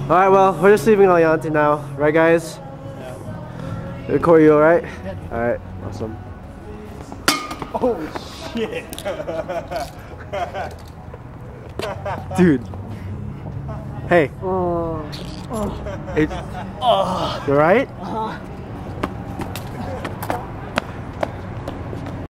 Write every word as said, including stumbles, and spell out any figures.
Alright, well, we're just leaving Aliante now, right guys? Yeah. Corey, you alright? Yeah. Alright, awesome. Oh shit! Dude. Hey. Oh. It's, Oh. You alright? Uh-huh.